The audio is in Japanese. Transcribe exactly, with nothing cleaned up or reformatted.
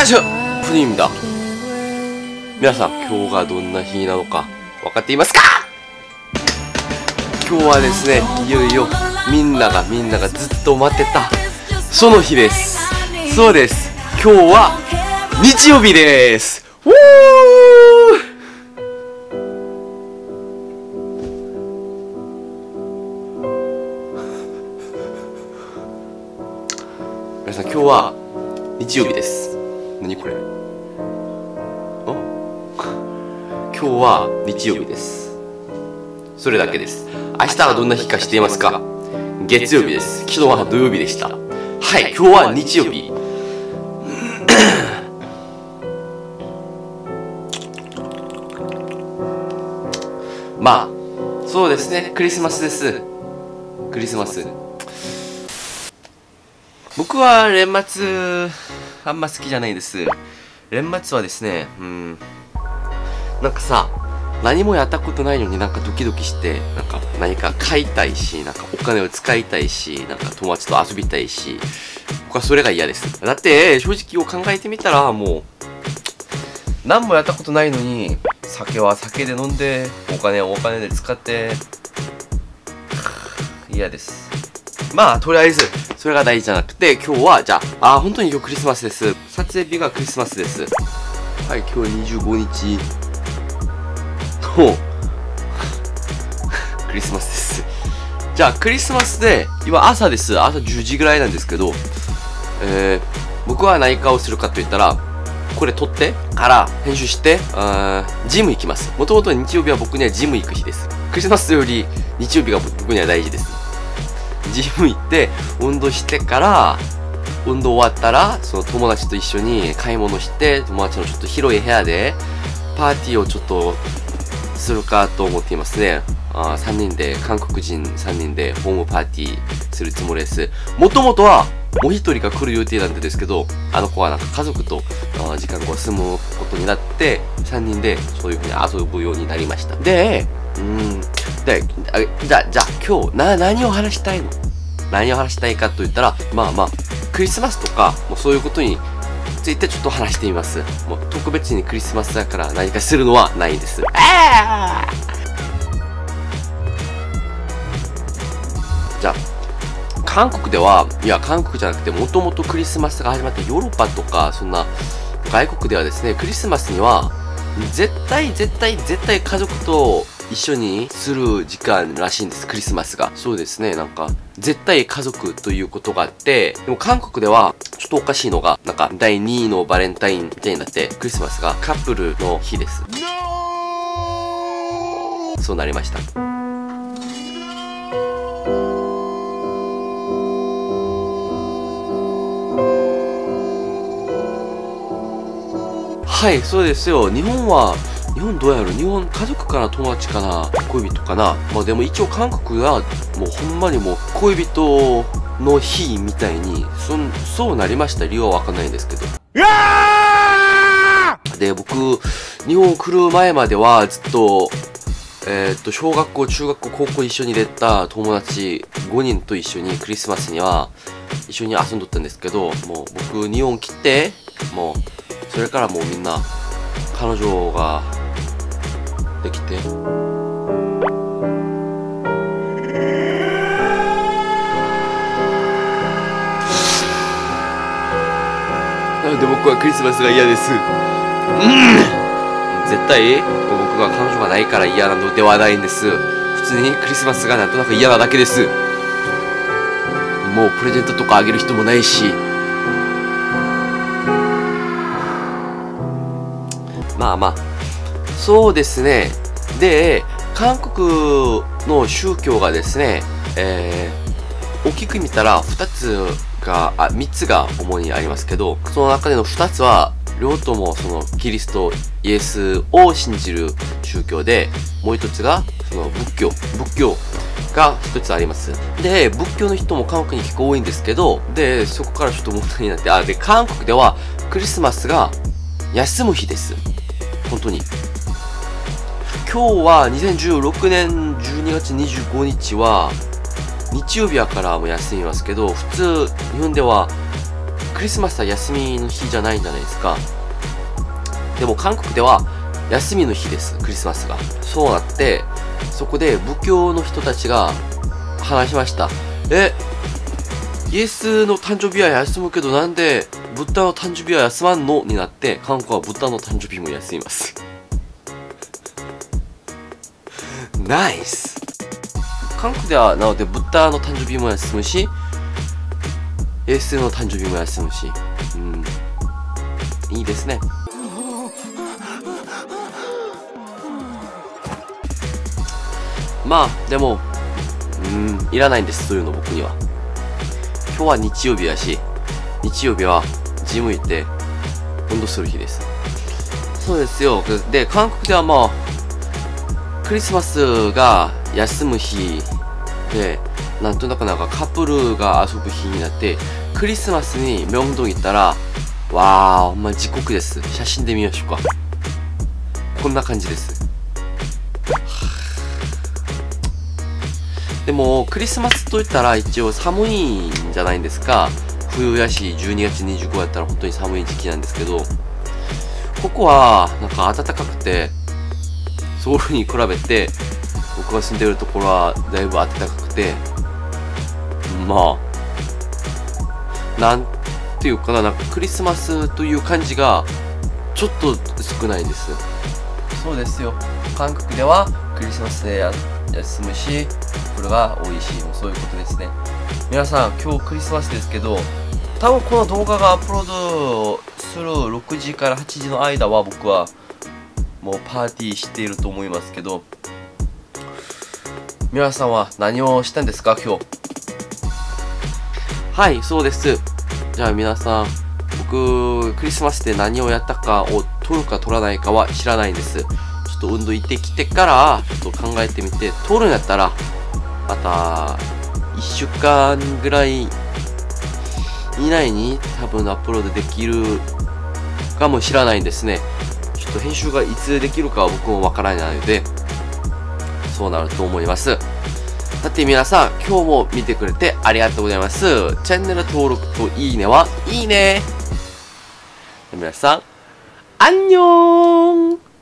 안녕하세요 푸님입니다。皆さん今日がどんな日なのか分かっていますか？今日はですね、いよいよみんながみんながずっと待ってたその日です。そうです、今日は日曜日です。ウー皆さん今日は日曜日です。何これ？今日は日曜日です。それだけです。明日はどんな日か知っていますか？月曜日です。昨日は土曜日でした。はい、今日は日曜日。まあそうですね、クリスマスです。クリスマス。僕は年末あんま好きじゃないです。年末はですね、うん、なんかさ、何もやったことないのになんかドキドキして、なんか何か買いたいし、なんかお金を使いたいし、なんか友達と遊びたいし、僕はそれが嫌です。だって正直を考えてみたら、もう何もやったことないのに、酒は酒で飲んで、お金はお金で使って嫌です。まあとりあえずそれが大事じゃなくて、今日はじゃあ、あ本当に今日クリスマスです。撮影日がクリスマスです。はい、今日にじゅうごにちのクリスマスです。じゃあクリスマスで今朝です。朝じゅうじぐらいなんですけど、えー、僕は何かをするかといったら、これ撮ってから編集して、あジム行きます。もともと日曜日は僕にはジム行く日です。クリスマスより日曜日が僕には大事です。ジム行って運動してから、運動終わったらその友達と一緒に買い物して、友達のちょっと広い部屋でパーティーをちょっとするかと思っていますね。あさんにんで、韓国人さんにんでホームパーティーするつもりです。もともとはもう一人が来る予定なんですけど、あの子はなんか家族とあ時間を過ごすことになって、さんにんでそういうふうに遊ぶようになりました。で、うーん、で、あじゃあ、じゃあ今日な、何を話したいの？何を話したいかと言ったら、まあまあ、クリスマスとか、もうそういうことについてちょっと話してみます。もう特別にクリスマスだから何かするのはないです。あじゃあ、韓国では、いや、韓国じゃなくて、もともとクリスマスが始まったヨーロッパとか、そんな外国ではですね、クリスマスには、絶対、絶対、絶対家族と一緒にする時間らしいんです、クリスマスが。そうですね、なんか、絶対家族ということがあって、でも韓国では、ちょっとおかしいのが、なんか、だいにいのバレンタインみたいになって、クリスマスがカップルの日です。そうなりました。はい、そうですよ。日本は、日本どうやろう？日本家族かな、友達かな、恋人かな。まあでも一応韓国はもうほんまにもう恋人の日みたいにそそうなりました。理由はわかんないんですけど。で、僕日本来る前まではずっとえー、っと小学校、中学校、高校一緒に出た友達ごにんと一緒にクリスマスには一緒に遊んどったんですけど、もう僕日本来て、もうそれからもうみんな彼女ができて、なので僕はクリスマスが嫌です。うん、絶対僕が彼女がないから嫌なのではないんです。普通にクリスマスがなんとなく嫌なだけです。もうプレゼントとかあげる人もないし、まあまあそうですね。で、韓国の宗教がですね、えー、大きく見たらふたつが、あ、みっつが主にありますけど、その中でのふたつは、両ともそのキリスト、イエスを信じる宗教で、もう一つが、その仏教、仏教が一つあります。で、仏教の人も韓国に結構多いんですけど、で、そこからちょっと問題になって、あ、で、韓国ではクリスマスが休む日です。本当に。今日はにせんじゅうろくねんじゅうにがつにじゅうごにちは日曜日やからもう休みますけど、普通日本ではクリスマスは休みの日じゃないんじゃないですか。でも韓国では休みの日です、クリスマスが。そうなって、そこで仏教の人たちが話しました。え、イエスの誕生日は休むけどなんでブッダの誕生日は休まんのになって、韓国はブッダの誕生日も休みます。ナイス。韓国ではなのでブッダの誕生日も休むし、イエスの誕生日も休むし、うん、いいですね。まあでも、うん、いらないんです、そういうの僕には。今日は日曜日だし、日曜日はジム行って運動する日です。そうですよ。で、韓国ではまあクリスマスが休む日で、なんとなくなんかカップルが遊ぶ日になって、クリスマスに明洞行ったら、わー、ほんま地獄です。写真で見ましょうか。こんな感じです。でもクリスマスといったら一応寒いんじゃないんですか。冬やし、じゅうにがつにじゅうごやったら本当に寒い時期なんですけど、ここはなんか暖かくて、ソウルに比べて僕が住んでるところはだいぶ暖かくて、まあなんていうかな、なんかクリスマスという感じがちょっと少ないです。そうですよ、韓国ではクリスマスでや休むし、これが多いし、もうそういうことですね。皆さん、今日クリスマスですけど、多分この動画がアップロードするろくじからはちじの間は僕はもうパーティーしていると思いますけど、皆さんは何をしたんですか、今日。はい、そうです。じゃあ皆さん、僕、クリスマスで何をやったかを撮るか撮らないかは知らないんです。ちょっと運動行ってきてから、ちょっと考えてみて、撮るんやったら、また、いっしゅうかんぐらい以内に多分アップロードできるかもしれないんですね。ちょっと編集がいつできるかは僕もわからないので、そうなると思います。さて皆さん、今日も見てくれてありがとうございます。チャンネル登録といいねはいいね。皆さん、アンニョン。